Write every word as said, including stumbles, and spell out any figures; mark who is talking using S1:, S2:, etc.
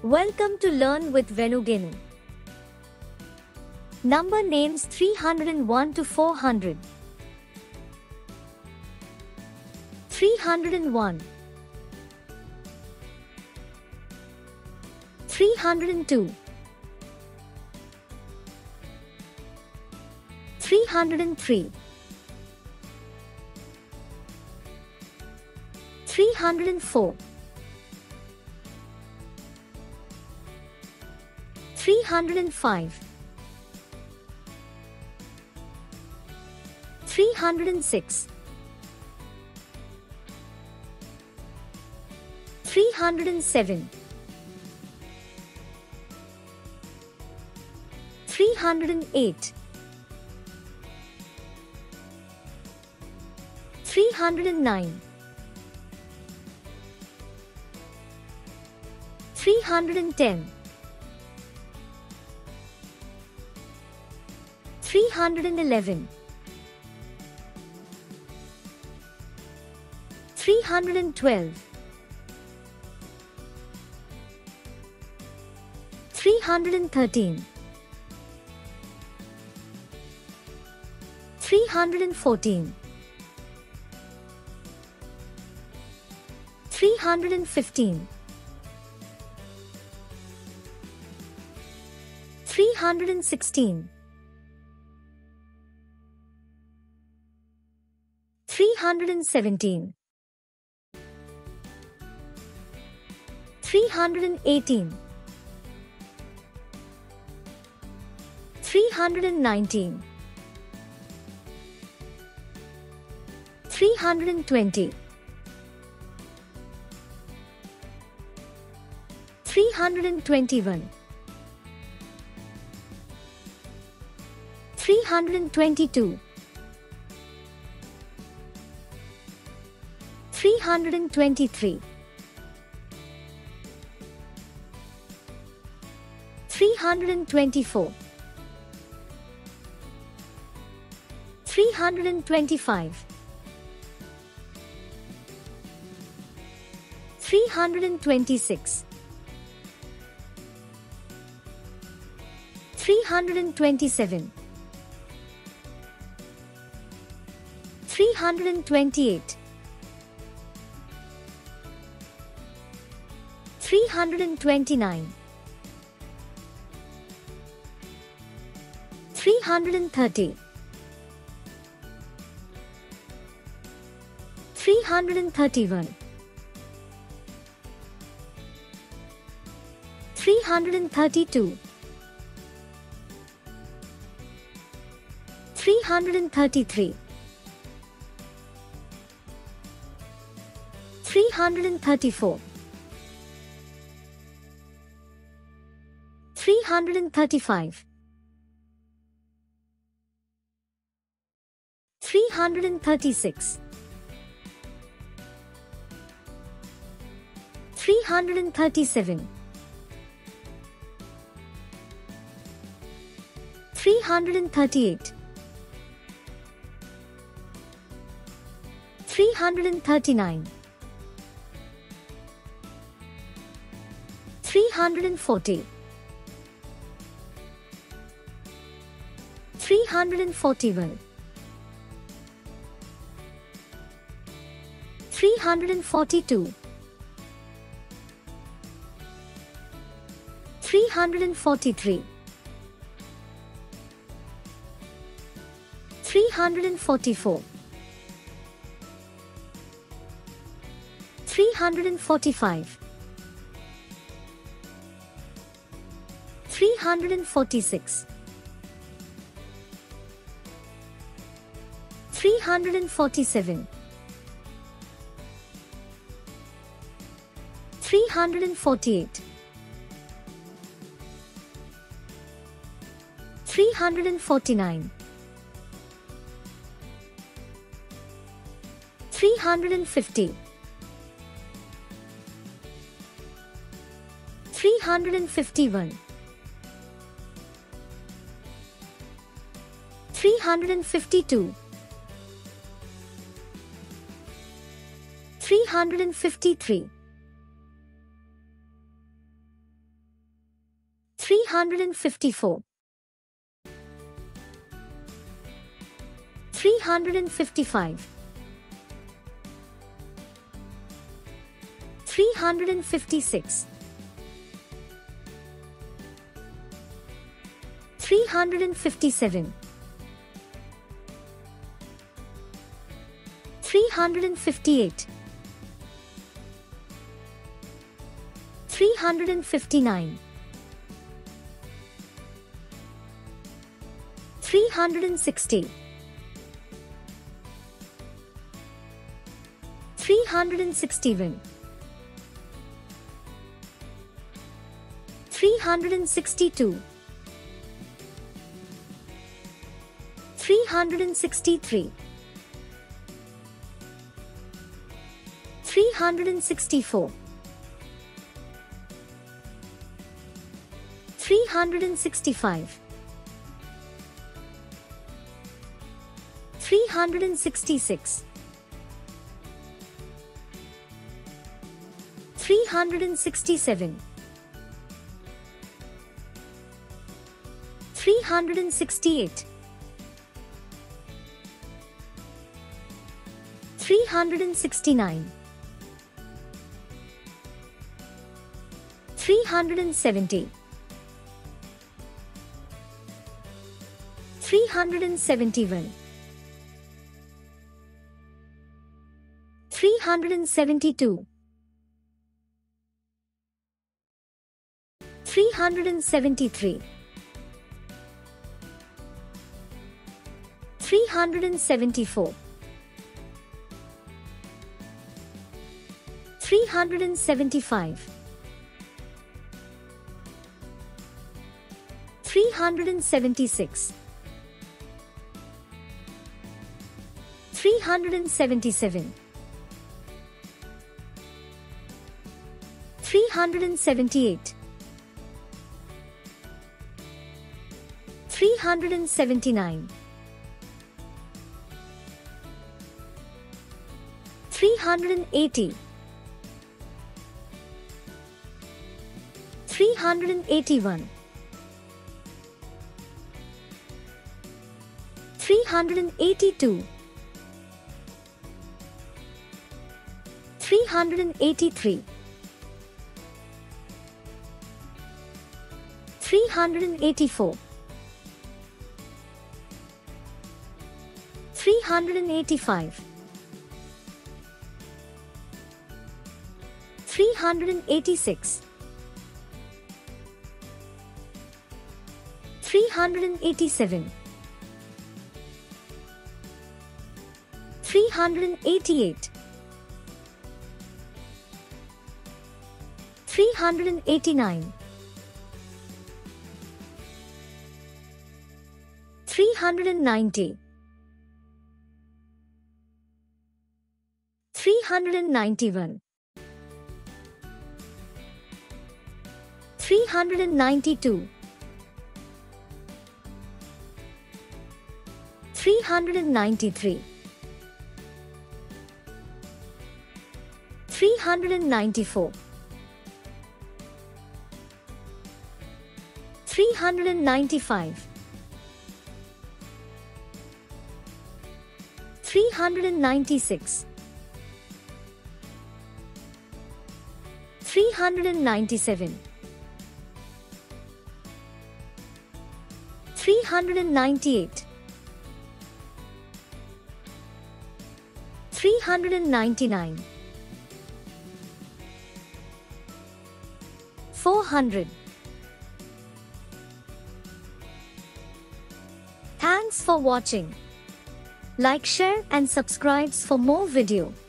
S1: Welcome to Learn with Venugenu. Number names three hundred one to four hundred. three hundred one, three hundred two, three hundred three, three hundred four, three hundred five, three hundred six, three hundred seven, three hundred eight, three hundred nine, three hundred ten, three hundred eleven, three hundred twelve, three hundred thirteen, three hundred fourteen, three hundred fifteen, three hundred sixteen, three hundred seventeen, three hundred eighteen, three hundred nineteen, three hundred twenty, three hundred twenty-one, three hundred twenty-two, three hundred twenty-three, three hundred twenty-four, three hundred twenty-five, three hundred twenty-six, three hundred twenty-seven, three hundred twenty-eight, three hundred twenty-nine, three hundred thirty, three hundred thirty-one, three hundred thirty-two, three hundred thirty-three, three hundred thirty-four, three hundred thirty-five, three hundred thirty-six, three hundred thirty-seven, three hundred thirty-eight, three hundred thirty-nine, three hundred forty, three hundred forty-one, three hundred forty-two, three hundred forty-three, three hundred forty-four, three hundred forty-five, three hundred forty-six, three hundred forty-seven, three hundred forty-eight, three hundred forty-nine, three hundred fifty, three hundred fifty-one, three hundred fifty-two, three hundred fifty-three, hundred fifty-four, three hundred fifty-five, three hundred fifty-six, three hundred fifty-seven, three hundred fifty-eight, three hundred fifty-nine, three hundred sixty, three hundred sixty-one, three hundred sixty-two, three hundred sixty-three, three hundred sixty-four, three hundred sixty-five, three hundred sixty-six, three hundred sixty-seven, three hundred sixty-eight, three hundred sixty-nine, three hundred seventy, three hundred seventy-one, three hundred seventy-two, three hundred seventy-three, three hundred seventy-four, three hundred seventy-five, three hundred seventy-six, three hundred seventy-seven, three hundred seventy-eight, three hundred seventy-nine, three hundred eighty, three hundred eighty-one, three hundred eighty-two, three hundred eighty-three, three hundred eighty-four, three hundred eighty-five, three hundred eighty-six, three hundred eighty-seven, three hundred eighty-eight, three hundred eighty-nine, three hundred ninety, three hundred ninety-one, three hundred ninety-two, three hundred ninety-three, three hundred ninety-four, three hundred ninety-five, three hundred ninety-six, three hundred ninety-seven, three hundred ninety-eight, three hundred ninety-nine, four hundred. Thanks for watching. Like, share and subscribe for more video.